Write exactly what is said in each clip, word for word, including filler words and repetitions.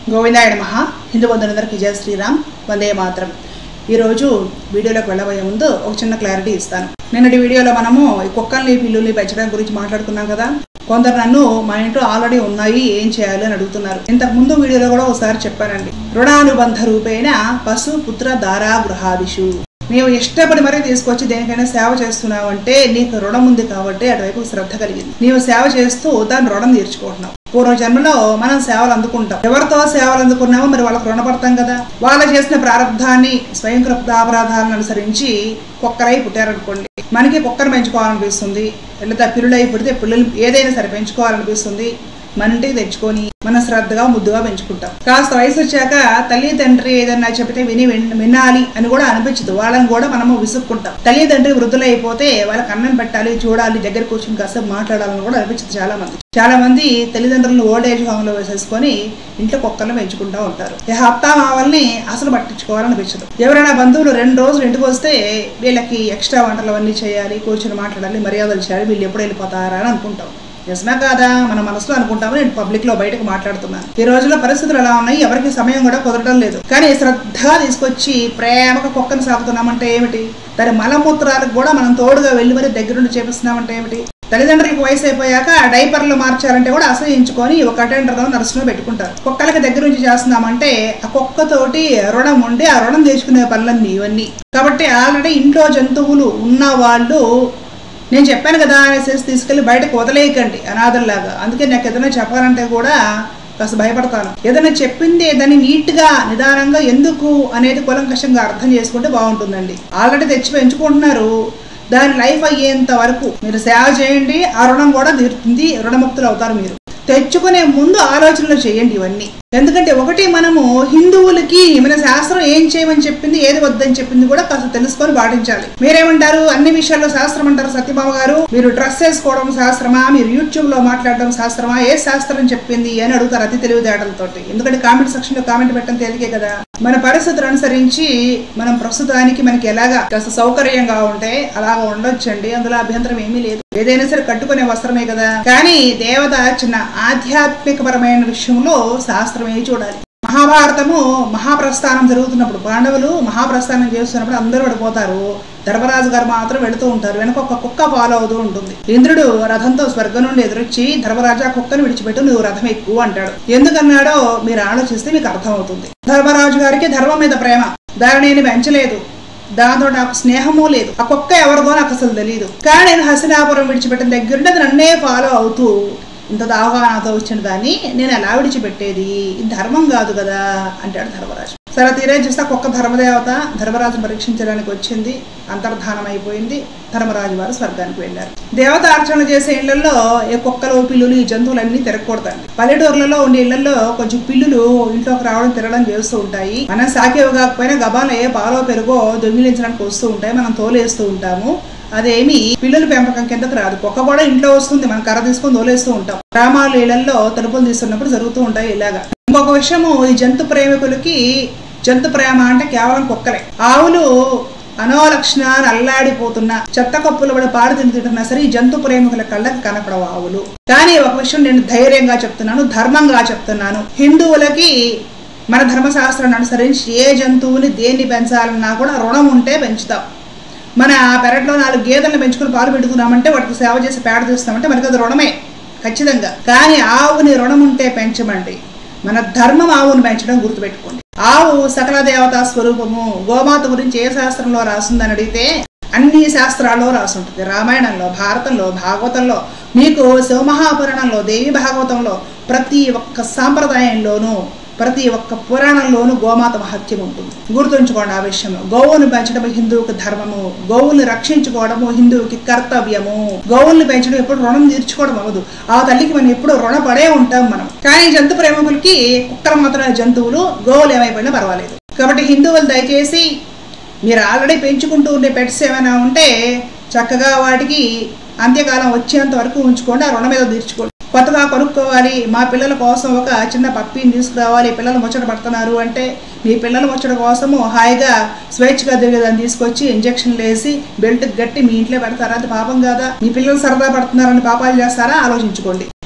గోవిందాయ నమః. హిందూ బంధువులందరికీ జై శ్రీరామ్, వందే మాతరం. ఈరోజు వీడియోలోకి వెళ్ళబోయే ముందు ఒక చిన్న క్లారిటీ ఇస్తాను. నిన్నటి వీడియోలో మనము ఈ కుక్కల్ని పిల్లుల్ని పెంచడం గురించి మాట్లాడుకున్నాం కదా. కొందరు నన్ను మా ఇంట్లో ఆల్రెడీ ఉన్నాయి, ఏం చేయాలి అని అడుగుతున్నారు. ఇంతకు ముందు వీడియోలో కూడా ఒకసారి చెప్పానండి. రుణానుబంధ రూపేణ పశు పుత్ర దారా గృహాదిషు. నీవు ఇష్టపడి మరీ తీసుకొచ్చి దేనికైనా సేవ చేస్తున్నావు అంటే నీకు రుణం ఉంది కాబట్టి అటువైపు శ్రద్ధ కలిగింది. నీవు సేవ చేస్తూ దాని రుణం తీర్చుకుంటున్నావు. పూర్వ జన్మలో మనం సేవలు అందుకుంటాం. ఎవరితో సేవలు అందుకున్నామో మరి వాళ్ళకు రుణపడతాం కదా. వాళ్ళు చేసిన ప్రారంధాన్ని స్వయం కృతాపరాధాలను అనుసరించి కుక్కరై పుట్టారనుకోండి, మనకి కుక్కను పెంచుకోవాలనిపిస్తుంది. లేదా పిల్లులై పుడితే పిల్లలు ఏదైనా సరే పెంచుకోవాలనిపిస్తుంది. మన ఇంటికి తెచ్చుకొని మన శ్రద్ధగా ముద్దుగా పెంచుకుంటాం. కాస్త వయసు వచ్చాక తల్లి తండ్రి ఏదన్నా చెబితే విని వినాలి అని కూడా అనిపించదు. వాళ్ళని కూడా మనము విసుక్కుంటాం. తల్లి తండ్రి వృద్ధులైపోతే వాళ్ళకి అన్నం పెట్టాలి, చూడాలి, దగ్గర కూర్చొని కాసేపు మాట్లాడాలని కూడా అనిపించదు చాలా మంది. చాలా మంది తల్లిదండ్రులను ఓల్డ్ ఏజ్ హోమ్ లో వేసేసుకొని ఇంట్లో కుక్కలను పెంచుకుంటూ ఉంటారు. ఈ హప్తా మావల్ని అసలు పట్టించుకోవాలనిపించదు. ఎవరైనా బంధువులు రెండు రోజులు ఇంటికి వస్తే వీళ్ళకి ఎక్స్ట్రా వంటలు అవన్నీ చేయాలి, కూర్చొని మాట్లాడాలి, మర్యాదలు చేయాలి, వీళ్ళు ఎప్పుడు వెళ్ళిపోతారా అని అనుకుంటాం. నిజమే కాదా? మన మనసులో అనుకుంటాము. నేను పబ్లిక్ లో బయటకు మాట్లాడుతున్నాను. ఈ రోజుల్లో పరిస్థితులు ఎలా ఉన్నాయి, ఎవరికి సమయం కూడా కుదరడం లేదు. కానీ శ్రద్ధగా తీసుకొచ్చి ప్రేమగా కుక్కను సాగుతున్నామంటే ఏమిటి? దాని మలమూత్రాలకు కూడా మనం తోడుగా వెళ్ళి మరి దగ్గరుండి చేపిస్తున్నామంటే ఏమిటి? తల్లిదండ్రులకు వయసు అయిపోయాక డైపర్లు మార్చాలంటే కూడా అసహించుకొని ఒక అటెండర్ నర్సులో పెట్టుకుంటారు. కుక్కలకి దగ్గర నుంచి చేస్తున్నామంటే ఆ కుక్కతోటి రుణం ఉండి ఆ రుణం తీసుకునే పనులన్నీ ఇవన్నీ. కాబట్టి ఆల్రెడీ ఇంట్లో జంతువులు ఉన్న వాళ్ళు నేను చెప్పాను కదా అనేసి తీసుకెళ్ళి బయటకు వదిలేయకండి అనాథల్లాగా. అందుకే నాకు ఏదైనా చెప్పాలంటే కూడా కాస్త భయపడతాను. ఏదైనా చెప్పింది దాన్ని నీట్ గా నిదానంగా ఎందుకు అనేది కూలంకషంగా అర్థం చేసుకుంటే బాగుంటుందండి. ఆల్రెడీ తెచ్చి పెంచుకుంటున్నారు, దాని లైఫ్ అయ్యేంత వరకు మీరు సేవ చేయండి, ఆ రుణం కూడా తీరుతుంది, రుణముక్తులు అవుతారు. మీరు తెచ్చుకునే ముందు ఆలోచనలు చేయండి ఇవన్నీ. ఎందుకంటే ఒకటి మనము హిందువులకి మన శాస్త్రం ఏం చేయమని చెప్పింది, ఏది వద్దని చెప్పింది కూడా కాస్త తెలుసుకొని పాటించాలి. మీరేమంటారు? అన్ని విషయాల్లో శాస్త్రం అంటారు సత్యభామ గారు. మీరు డ్రెస్ వేసుకోవడం శాస్త్రమా, మీరు యూట్యూబ్ లో మాట్లాడడం శాస్త్రమా, ఏ శాస్త్రం చెప్పింది అని అడుగుతారు అతి తెలివితేటలతోటి. ఎందుకంటే కామెంట్ సెక్షన్ లో కామెంట్ పెట్టడం తేలికే కదా. మన పరిస్థితులు అనుసరించి మనం ప్రస్తుతానికి మనకి ఎలాగా కాస్త సౌకర్యంగా ఉంటే అలాగా ఉండొచ్చండి. అందులో అభ్యంతరం ఏమీ లేదు. ఏదైనా సరే కట్టుకునే వస్త్రమే కదా. కానీ దేవత చిన్న ఆధ్యాత్మికపరమైన విషయంలో శాస్త్రమే చూడాలి. మహాభారతము మహాప్రస్థానం జరుగుతున్నప్పుడు పాండవులు మహాప్రస్థానం చేస్తున్నప్పుడు అందరూ పడిపోతారు. ధర్మరాజు గారు మాత్రం వెళుతూ ఉంటారు. వెనక ఒక కుక్క ఫాలో అవుతూ ఉంటుంది. ఇంద్రుడు రథంతో స్వర్గం నుండి ఎదురొచ్చి ధర్మరాజు ఆ కుక్కను విడిచిపెట్టు, నువ్వు రథం ఎక్కువ అంటాడు. ఎందుకన్నాడో మీరు ఆలోచిస్తే మీకు అర్థమవుతుంది. ధర్మరాజు గారికి ధర్మం మీద ప్రేమ, దాన్ని నేను పెంచలేదు, దాంతో నాకు స్నేహము లేదు, ఆ కుక్క ఎవరిదో నాకు అసలు తెలియదు. కానీ నేను హస్తినాపురం విడిచిపెట్టిన దగ్గరుండి అది నన్నే ఫాలో అవుతూ ఇంత అవగాహనతో వచ్చిన దాన్ని నేను ఎలా విడిచిపెట్టేది? ఇది ధర్మం కాదు కదా అంటాడు ధర్మరాజు. సరే తీరే చూస్తే కుక్క ధర్మదేవత ధర్మరాజును పరీక్షించడానికి వచ్చింది, అంతర్ధానం అయిపోయింది. ధర్మరాజు వారు స్వర్గానికి వెళ్ళారు. దేవత అర్చన చేసే ఇళ్లలో ఏ కుక్కలు పిల్లులు ఈ జంతువులన్నీ తిరగకూడదండి. పల్లెటూర్లలో ఉండే ఇళ్లలో కొంచెం పిల్లులు ఇంట్లోకి రావడం తిరగడం చేస్తూ ఉంటాయి. మనం సాకేవి కాకపోయినా గబాల ఏ పాలో పెరుగో దొంగిలించడానికి వస్తూ ఉంటాయి, మనం తోలేస్తూ ఉంటాము. అదేమి పిల్లల పెంపకం కిందకు రాదు. కుక్క కూడా ఇంట్లో వస్తుంది, మనం కర్ర తీసుకొని తోలేస్తూ ఉంటాం. గ్రామాల ఇళ్లలో తలుపులు తీస్తున్నప్పుడు జరుగుతూ ఉంటాయి ఇలాగా. ఇంకొక విషయము, ఈ జంతు ప్రేమికులకి జంతు ప్రేమ అంటే కేవలం కుక్కలే. ఆవులు అనోలక్షణాలు అల్లాడిపోతున్నా, చెత్త కప్పులు కూడా పాడు తింటున్నా సరే ఈ జంతు ప్రేమికుల కళ్ళకి కనపడవు ఆవులు. కానీ ఒక విషయం నేను ధైర్యంగా చెప్తున్నాను, ధర్మంగా చెప్తున్నాను. హిందువులకి మన ధర్మశాస్త్రాన్ని అనుసరించి ఏ జంతువుని దేన్ని పెంచాలన్నా కూడా రుణం ఉంటే పెంచుతాం. మన పెరట్లో నాలుగు గేదెలను పెంచుకుని పాలు పెడుతున్నామంటే వాటికి సేవ చేసి పేడ తీస్తామంటే మనకి అది రుణమే ఖచ్చితంగా. కానీ ఆవుని రుణం ఉంటే పెంచమండి. మన ధర్మం ఆవును పెంచడం గుర్తుపెట్టుకోండి. ఆవు సకల దేవతా స్వరూపము. గోమాత గురించి ఏ శాస్త్రంలో రాస్తుందని అడిగితే అన్ని శాస్త్రాల్లో రాసుంటుంది. రామాయణంలో, భారతంలో, భాగవతంలో, మీకు శివమహాపురాణంలో, దేవి భాగవతంలో, ప్రతి ఒక్క సాంప్రదాయంలోనూ ప్రతి ఒక్క పురాణంలోనూ గోమాత మహత్యం ఉంటుంది. గుర్తుంచుకోండి ఆ విషయంలో. గోవును పెంచడం హిందువుకి ధర్మము, గోవుల్ని రక్షించుకోవడము హిందువుకి కర్తవ్యము. గోవుల్ని పెంచడం ఎప్పుడు రుణం తీర్చుకోవడం అవ్వదు. ఆ తల్లికి మనం ఎప్పుడు రుణపడే ఉంటాం మనం. కానీ జంతు ప్రేమికులకి కుక్కలు మాత్రమే జంతువులు, గోవులు ఏమైపోయినా పర్వాలేదు. కాబట్టి హిందువులు దయచేసి మీరు ఆల్రెడీ పెంచుకుంటూ ఉండే పెట్స్ ఏమైనా ఉంటే చక్కగా వాటికి అంత్యకాలం వచ్చేంత వరకు ఉంచుకోండి, ఆ రుణం మీద తీర్చుకోండి. కొత్తగా కొనుక్కోవాలి, మా పిల్లల కోసం ఒక చిన్న పప్పీని తీసుకురావాలి, పిల్లలు ముచ్చట పడుతున్నారు అంటే మీ పిల్లల ముచ్చట కోసము హాయిగా స్వేచ్ఛగా తిరిగేదాన్ని తీసుకొచ్చి ఇంజక్షన్లు వేసి బెల్ట్ గట్టి మీ ఇంట్లో పెడతారా? అది పాపం కాదా? మీ పిల్లలు సరదా పడుతున్నారని పాపాలు చేస్తారా? ఆలోచించుకోండి.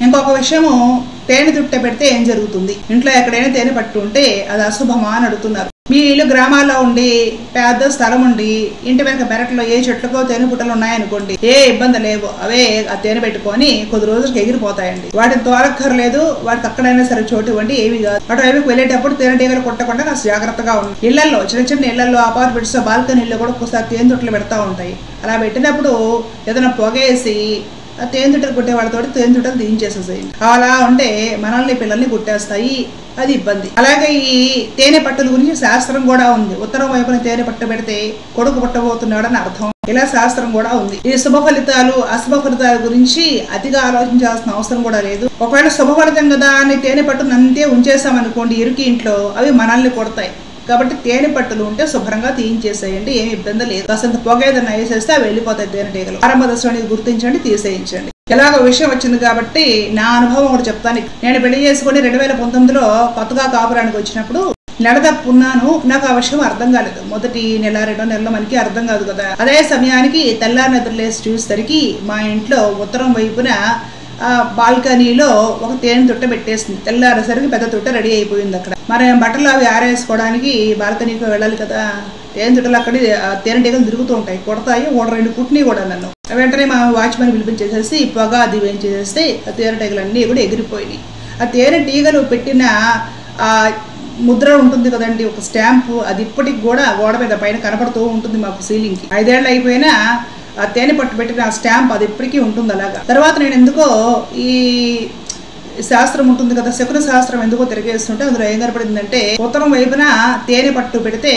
ఇంకొక విషయము, తేనె తుట్టె పెడితే ఏం జరుగుతుంది? ఇంట్లో ఎక్కడైనా తేనె పట్టు ఉంటే అది అశుభమా అని అడుగుతున్నారు. మీ ఇల్లు గ్రామాల్లో ఉండి పెద్ద స్థలం ఉండి ఇంటి వెనక పెరట్లో ఏ చెట్లకో తేనె పుట్టలు ఉన్నాయనుకోండి, ఏ ఇబ్బంది లేవు, అవే ఆ తేనె పెట్టుకొని కొద్ది రోజులకి ఎగిరిపోతాయండి. వాటిని తోలక్కర్లేదు, వాటికి అక్కడైనా సరే చోటు ఇవ్వండి, ఏవి కాదు. అటు వైపుకి వెళ్ళేటప్పుడు తేనెటీగలు కొట్టకుండా కాస్త జాగ్రత్తగా ఉంది. ఇళ్లలో చిన్న చిన్న ఇళ్లలో అపార్ట్మెంట్స్ బాల్కనీల్లో కూడా ఒకసారి తేనె తుట్టలు పెడతా ఉంటాయి. అలా పెట్టినప్పుడు ఏదైనా పొగేసి ఆ తేనె తుట్టలు కుట్టే వాళ్ళతో తేనె తుట్టలు తీయించేసేసేయండి. అలా ఉంటే మనల్ని పిల్లల్ని కుట్టేస్తాయి, అది ఇబ్బంది. అలాగే ఈ తేనె పట్టుల గురించి శాస్త్రం కూడా ఉంది. ఉత్తరం వైపున తేనె పట్టు పెడితే కొడుకు పుట్టబోతున్నాడని అర్థం, ఇలా శాస్త్రం కూడా ఉంది. ఈ శుభ ఫలితాలు అశుభ ఫలితాల గురించి అతిగా ఆలోచించాల్సిన అవసరం కూడా లేదు. ఒకవేళ శుభ ఫలితం కదా అని తేనె పట్టును అంతే ఉంచేసామనుకోండి ఇరుకి ఇంట్లో, అవి మనల్ని కొడతాయి. కాబట్టి తేనె పట్టులు ఉంటే శుభ్రంగా తీయించేసేయండి, ఏమి ఇబ్బంది లేదు. కాసంత పొగ ఏదైనా వేసేస్తే అవి వెళ్ళిపోతాయి తేనెటీగలు. ఆరంభ దశలోని గుర్తించండి, తీసేయించండి. ఎలాగో విషయం వచ్చింది కాబట్టి నా అనుభవం ఒకటి చెప్తాను. నేను పెళ్లి చేసుకుని రెండు వేల పంతొమ్మిదిలో కొత్తగా కాపురానికి వచ్చినప్పుడు నెలదప్పున్నాను. నాకు ఆ విషయం అర్థం కాలేదు. మొదటి నెల రెండో నెలలో మనకి అర్థం కాదు కదా. అదే సమయానికి తెల్లారి నిద్రలేసి చూసేసరికి మా ఇంట్లో ఉత్తరం వైపున బాల్కనీలో ఒక తేనె తుట్ట పెట్టేసింది. తెల్లారేసరికి పెద్ద తుట్ట రెడీ అయిపోయింది అక్కడ. మరి బట్టలు అవి ఆరేసుకోవడానికి బాల్కనీకి వెళ్ళాలి కదా. తేనె తుట్టలు అక్కడ తేనెటీగలు తిరుగుతూ ఉంటాయి, కొడతాయి. ఒక రెండు కుట్టిని కూడా నన్ను. వెంటనే మా వాచ్మెన్ పిలిపించేసేసి పొగ అది వేయించేస్తే ఆ తేనెటీగలన్నీ కూడా ఎగిరిపోయినాయి. ఆ తేనెటీగలు పెట్టిన ఆ ముద్ర ఉంటుంది కదండి, ఒక స్టాంపు, అది ఇప్పటికి కూడా గోడ మీద పైన కనపడుతూ ఉంటుంది మాకు సీలింగ్కి. ఐదేళ్ళు అయిపోయినా ఆ తేనె పట్టు పెట్టిన ఆ స్టాంప్ అది ఇప్పటికీ ఉంటుంది అలాగా. తర్వాత నేను ఎందుకో ఈ శాస్త్రం ఉంటుంది కదా, శకున శాస్త్రం ఎందుకో తిరిగేస్తుంటే అందులో ఏం కనపడిందంటే ఉత్తరం వైపున తేనె పట్టు పెడితే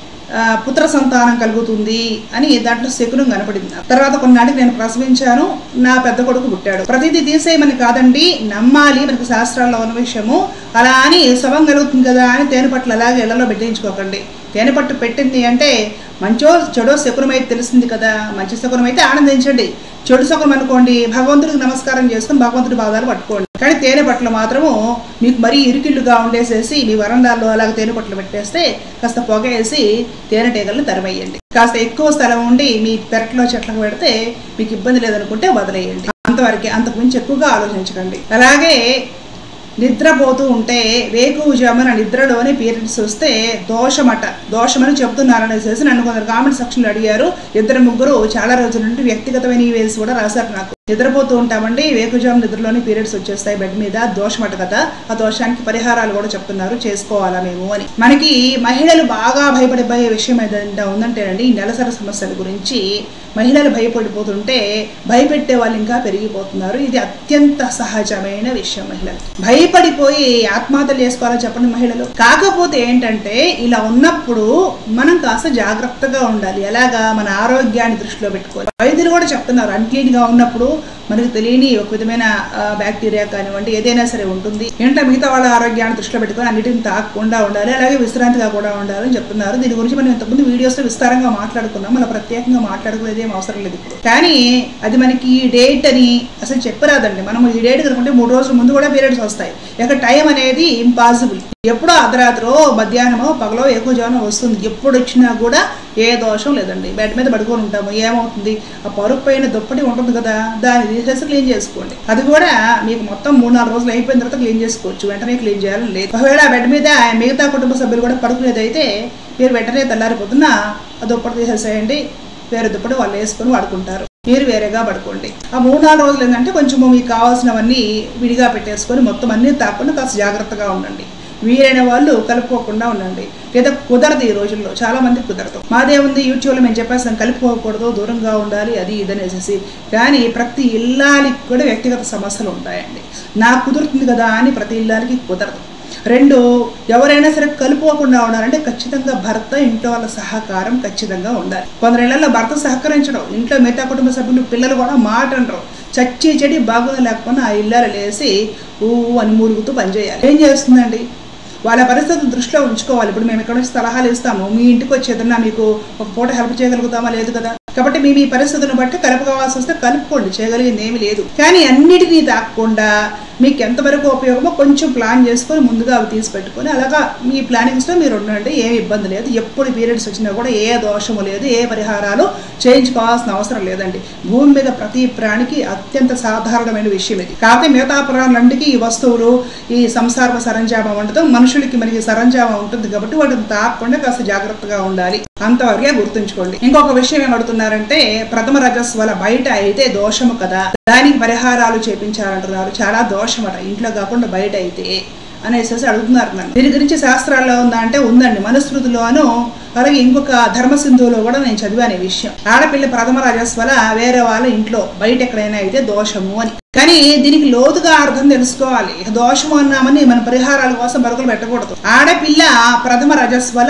పుత్ర సంతానం కలుగుతుంది అని దాంట్లో శకునం కనపడింది. తర్వాత కొన్నాటికి నేను ప్రసవించాను, నా పెద్ద కొడుకు పుట్టాడు. ప్రతిదీ తీసేయమని కాదండి, నమ్మాలి, మనకు శాస్త్రాల్లో ఉన్న విషయము. అలా అని శవం కలుగుతుంది కదా అని తేనె పట్లు అలాగే ఇళ్లలో పెట్టించుకోకండి. తేనె పట్టు పెట్టింది అంటే మంచో చెడో శకునం అయితే తెలిసింది కదా. మంచి శకునం అయితే ఆనందించండి, చెడు శకునం అనుకోండి భగవంతుడికి నమస్కారం చేసుకుని భగవంతుడి పాదాలు పట్టుకోండి. కానీ తేనె పట్లు మాత్రము మీకు మరీ ఇరుకిళ్ళుగా ఉండేసేసి మీ వరండాల్లో అలాగే తేనె పట్లు పెట్టేస్తే కాస్త పొగ వేసి తేనెటీగలను తరివేయండి. కాస్త ఎక్కువ స్థలం ఉండి మీ పెరట్లో చెట్లకు పెడితే మీకు ఇబ్బంది లేదనుకుంటే వదిలేయండి. అంతవరకే, అంతకు మించి ఎక్కువగా ఆలోచించకండి. అలాగే నిద్రపోతూ ఉంటే వేకువజామున నిద్రలోనే పీరియడ్స్ వస్తే దోషమట, దోషమని చెప్తున్నారనేసి నన్ను కొందరు కామెంట్ సెక్షన్లో అడిగారు. ఇద్దరు ముగ్గురు చాలా రోజుల నుండి వ్యక్తిగతమైన వేసి కూడా రాశారు నాకు. నిద్రపోతూ ఉంటామండి, వేకుజాము నిద్రలోనే పీరియడ్స్ వచ్చేస్తాయి బెడ్ మీద, దోషమట కదా. ఆ దోషానికి పరిహారాలు కూడా చెప్తున్నారు, చేసుకోవాలా మేము అని. మనకి మహిళలు బాగా భయపడిపోయే విషయం ఏదైనా ఉందంటేనండి ఈ నెలసరి సమస్యల గురించి మహిళలు భయపడిపోతుంటే భయపెట్టే వాళ్ళు ఇంకా పెరిగిపోతున్నారు. ఇది అత్యంత సహజమైన విషయం. మహిళలు భయపడిపోయి ఆత్మహత్యలు చేసుకోవాలని చెప్పండి మహిళలు. కాకపోతే ఏంటంటే ఇలా ఉన్నప్పుడు మనం కాస్త జాగ్రత్తగా ఉండాలి. ఎలాగా? మన ఆరోగ్యాన్ని దృష్టిలో పెట్టుకోవాలి. వైద్యులు కూడా చెప్తున్నారు అన్క్లీన్ గా ఉన్నప్పుడు మనకు తెలియని ఒక విధమైన బ్యాక్టీరియా కానివ్వండి ఏదైనా సరే ఉంటుంది. ఏంటంటే మిగతా వాళ్ళ ఆరోగ్యాన్ని దృష్టిలో పెట్టుకొని అన్నిటిని తాకకుండా ఉండాలి, అలాగే విశ్రాంతిగా కూడా ఉండాలని చెప్తున్నారు. దీని గురించి మనం ఇంతకుముందు వీడియోస్లో విస్తారంగా మాట్లాడుకున్నాం, మనం ప్రత్యేకంగా మాట్లాడుకునేది ఏం అవసరం లేదు ఇప్పుడు. కానీ అది మనకి ఈ డేట్ అని అసలు చెప్పరాదండి. మనం ఈ డేట్ కనుకుంటే మూడు రోజుల ముందు కూడా పీరియడ్స్ వస్తాయి. ఇక టైం అనేది ఇంపాసిబుల్. ఎప్పుడో అర్ధరాత్రో మధ్యాహ్నమో పగలో ఎక్కువ జానం వస్తుంది. ఎప్పుడు వచ్చినా కూడా ఏ దోషం లేదండి. బెడ్ మీద పడుకొని ఉంటాము, ఏమవుతుంది? ఆ పరుపు పైన దుప్పటి ఉంటుంది కదా, దాన్ని తీసేసి క్లీన్ చేసుకోండి. అది కూడా మీకు మొత్తం మూడు నాలుగు రోజులు అయిపోయిన తర్వాత క్లీన్ చేసుకోవచ్చు, వెంటనే క్లీన్ చేయాలని లేదు. ఒకవేళ ఆ బెడ్ మీద మిగతా కుటుంబ సభ్యులు కూడా పడుకునేదైతే మీరు వెంటనే తెల్లారిపోతున్నా ఆ దుప్పటి తీసేసేయండి, వేరే దుప్పటి వాళ్ళు వేసుకొని వాడుకుంటారు, మీరు వేరేగా పడుకోండి. ఆ మూడు నాలుగు రోజులు ఏంటంటే కొంచెం మీకు కావాల్సినవన్నీ విడిగా పెట్టేసుకొని మొత్తం అన్నీ తాకుండా కాస్త జాగ్రత్తగా ఉండండి. వీరైన వాళ్ళు కలుపుకోకుండా ఉండండి. లేదా కుదరదు, ఈ రోజుల్లో చాలా మందికి కుదరదు. మాదేముంది యూట్యూబ్లో మేము చెప్పేస్తాం కలుపుకోకూడదు, దూరంగా ఉండాలి, అది ఇదనేసి. కానీ ప్రతి ఇల్లాలికి కూడా వ్యక్తిగత సమస్యలు ఉంటాయండి. నాకు కుదురుతుంది కదా అని ప్రతి ఇల్లాలికి కుదరదు. రెండు, ఎవరైనా సరే కలుపుకోకుండా ఉండాలంటే ఖచ్చితంగా భర్త ఇంట్లో వాళ్ళ సహకారం ఖచ్చితంగా ఉండాలి. కొందరు ఇళ్లలో భర్త సహకరించడం, ఇంట్లో మిగతా కుటుంబ సభ్యులు పిల్లలు కూడా మాట అనరు. చచ్చి చెడి బాగుంది లేకపోయినా ఆ ఇల్లాలు లేసి ఊ అని మూలుగుతూ పనిచేయాలి. ఏం చేస్తుందండి? వాళ్ళ పరిస్థితులు దృష్టిలో ఉంచుకోవాలి. ఇప్పుడు మేము ఇక్కడ నుంచి సలహాలు ఇస్తాము, మీ ఇంటికి వచ్చి ఏదన్నా మీకు ఒక పూట హెల్ప్ చేయగలుగుతామా? లేదు కదా. కాబట్టి మీ పరిస్థితులను బట్టి కలుపుకోవాల్సి వస్తే కలుపుకోండి, చేయగలిగింది ఏమి లేదు. కానీ అన్నిటినీ తాకుండా మీకు ఎంతవరకు ఉపయోగమో కొంచెం ప్లాన్ చేసుకొని ముందుగా అవి తీసి పెట్టుకొని అలాగా మీ ప్లానింగ్స్లో మీరు ఉండండి. ఏమి ఇబ్బంది లేదు. ఎప్పుడు పీరియడ్స్ వచ్చినా కూడా ఏ దోషము లేదు, ఏ పరిహారాలు చేయించుకోవాల్సిన అవసరం లేదండి. భూమి మీద ప్రతి ప్రాణికి అత్యంత సాధారణమైన విషయం ఇది. కాకపోతే మిగతా ప్రాణులంటికి ఈ వస్తువులు ఈ సంసార సరంజామం ఉండదు, మనుషులకి మనకి సరంజామం ఉంటుంది కాబట్టి వాటిని తాకకుండా కాస్త జాగ్రత్తగా ఉండాలి. అంతవరకే గుర్తుంచుకోండి. ఇంకొక విషయం ఏమడుతున్నారంటే ప్రథమ రజస్వల బయట అయితే దోషము కదా, దానికి పరిహారాలు చేపించాలంటున్నారు. చాలా దోషమట ఇంట్లో కాకుండా బయట అయితే అనేసి అడుగుతున్నారు నన్ను. దీని గురించి శాస్త్రాల్లో ఉందా అంటే ఉందండి. మనుస్మృతిలోను అలాగే ఇంకొక ధర్మసింధువులో కూడా నేను చదివాను ఈ విషయం. ఆడపిల్ల ప్రథమ రజస్వల వేరే వాళ్ళ ఇంట్లో బయట ఎక్కడైనా అయితే దోషము అని. కానీ దీనికి లోతుగా అర్థం తెలుసుకోవాలి. దోషము అన్నామని మన పరిహారాల కోసం మరొకరు పెట్టకూడదు. ఆడపిల్ల ప్రథమ రజస్వల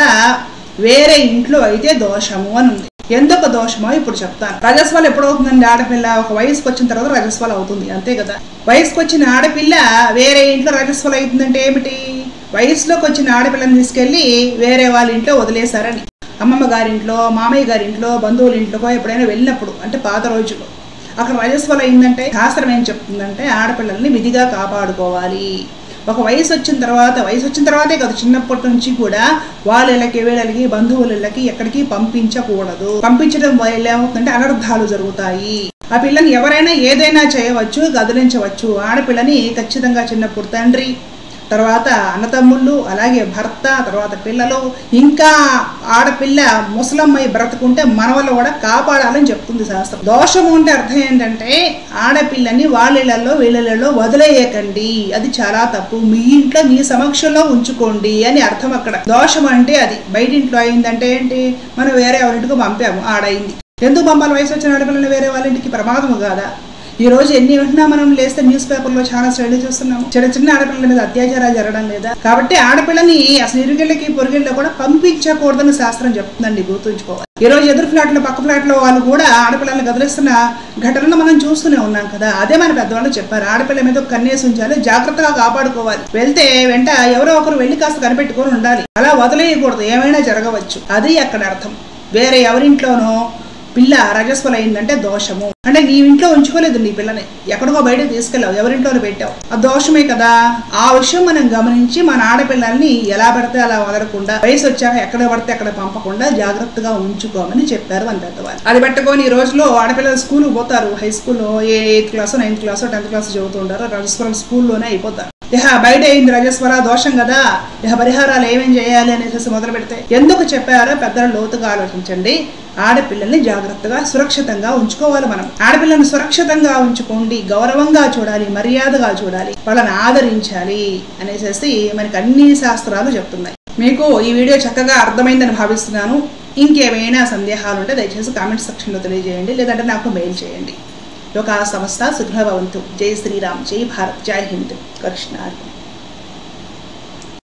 వేరే ఇంట్లో అయితే దోషము అని ఉంది. ఎందుకు దోషమో ఇప్పుడు చెప్తాను. రజస్వల ఎప్పుడవుతుందండి? ఆడపిల్ల ఒక వయసుకు వచ్చిన తర్వాత రజస్వల అవుతుంది, అంతే కదా. వయసుకు వచ్చిన ఆడపిల్ల వేరే ఇంట్లో రజస్వల అవుతుందంటే ఏమిటి? వయసులోకి వచ్చిన ఆడపిల్లని తీసుకెళ్లి వేరే వాళ్ళ ఇంట్లో వదిలేశారని. అమ్మమ్మ గారింట్లో, మామయ్య గారింట్లో, బంధువుల ఇంట్లోకో ఎప్పుడైనా వెళ్ళినప్పుడు అంటే పాత రోజుల్లో అక్కడ రజస్వల అయిందంటే శాస్త్రం ఏం చెప్తుందంటే ఆడపిల్లల్ని విధిగా కాపాడుకోవాలి. ఒక వయసు వచ్చిన తర్వాత వయసు వచ్చిన తర్వాతే కదా, చిన్నప్పటి నుంచి కూడా వాళ్ళ ఇళ్ళకి వీళ్ళకి బంధువుల ఇళ్ళకి ఎక్కడికి పంపించకూడదు. పంపించడం వల్ల ఏమవుతుందంటే అనర్థాలు జరుగుతాయి. ఆ పిల్లని ఎవరైనా ఏదైనా చేయవచ్చు, గదిలించవచ్చు. ఆడపిల్లని ఖచ్చితంగా చిన్నప్పుడు తండ్రి, తర్వాత అన్నతమ్ముళ్ళు, అలాగే భర్త, తర్వాత పిల్లలు, ఇంకా ఆడపిల్ల ముసలమ్మై బ్రతుకుంటే మన వల్ల కూడా కాపాడాలని చెప్తుంది శాస్త్రం. దోషము అంటే అర్థం ఏంటంటే ఆడపిల్లని వాళ్ళిళ్ళల్లో వీళ్ళలో వదిలేయకండి, అది చాలా తప్పు, మీ ఇంట్లో మీ సమక్షంలో ఉంచుకోండి అని అర్థం. అక్కడ దోషం అంటే అది. బయట ఇంట్లో అయిందంటే ఏంటి? మనం వేరే ఎవరింటికి పంపాము, ఆడైంది. ఎందుకు పంపాలి? వయసు వచ్చిన ఆడపిల్లని వేరే వాళ్ళ ఇంటికి? ప్రమాదము కాదా? ఈ రోజు ఎన్ని వింటున్నా మనం లేస్తే న్యూస్ పేపర్లో చాలా స్టడీ చూస్తున్నాము. చిన్న చిన్న ఆడపిల్లల మీద అత్యాచారాలు జరగడం లేదా? కాబట్టి ఆడపిల్లని అసలు ఇరుగిళ్ళకి పొరుగిళ్ళలో కూడా పంపించకూడదని శాస్త్రం చెప్తుందండి, గుర్తుంచుకోవాలి. ఈ రోజు ఎదురు ఫ్లాట్లో పక్క ఫ్లాట్లో వాళ్ళు కూడా ఆడపిల్లల్ని గదిలిస్తున్న ఘటనలు మనం చూస్తూనే ఉన్నాం కదా. అదే మన పెద్దవాళ్ళు చెప్పారు. ఆడపిల్ల మీద కన్నేసి ఉంచాలి, జాగ్రత్తగా కాపాడుకోవాలి. వెళ్తే వెంట ఎవరో ఒకరు వెళ్ళి కాస్త కనిపెట్టుకొని ఉండాలి. అలా వదిలేయకూడదు, ఏమైనా జరగవచ్చు. అది అక్కడ అర్థం. వేరే ఎవరింట్లోనో పిల్ల రజస్వల అయిందంటే దోషము అంటే నీ ఇంట్లో ఉంచుకోలేదు, నీ పిల్లని ఎక్కడికో బయటకు తీసుకెళ్ళావు, ఎవరింట్లోనే పెట్టావు, ఆ దోషమే కదా. ఆ విషయం మనం గమనించి మన ఆడపిల్లల్ని ఎలా పడితే అలా వదలకుండా వయసు వచ్చాక ఎక్కడ పడితే అక్కడ పంపకుండా జాగ్రత్తగా ఉంచుకోమని చెప్పారు మన పెద్దవాళ్ళు. అది పెట్టుకొని ఈ రోజులో ఆడపిల్లలు స్కూల్కి పోతారు. హై స్కూల్లో ఏ eighth class ninth class tenth class చదువుతుంటారు. రజస్వరం స్కూల్లోనే అయిపోతారు. ఇహ బయట అయింది రజస్వర దోషం కదా, ఇహ పరిహారాలు ఏమేం చేయాలి అనేసి మొదలు పెడితే ఎందుకు చెప్పారో పెద్దలు లోతుగా ఆలోచించండి. ఆడపిల్లల్ని జాగ్రత్తగా సురక్షితంగా ఉంచుకోవాలి. మనం ఆడపిల్లల్ని సురక్షితంగా ఉంచుకోండి, గౌరవంగా చూడాలి, మర్యాదగా చూడాలి, వాళ్ళని ఆదరించాలి అనేసి మనకి అన్ని శాస్త్రాలు చెప్తున్నాయి. మీకు ఈ వీడియో చక్కగా అర్థమైందని భావిస్తున్నాను. ఇంకేమైనా సందేహాలు ఉంటే దయచేసి కామెంట్ సెక్షన్లో తెలియజేయండి, లేదంటే నాకు మెయిల్ చేయండి. లోకా సమస్త సుఖినో భవంతు. జై శ్రీరామ్, జై భారత్, జై హింద్. కృష్ణ.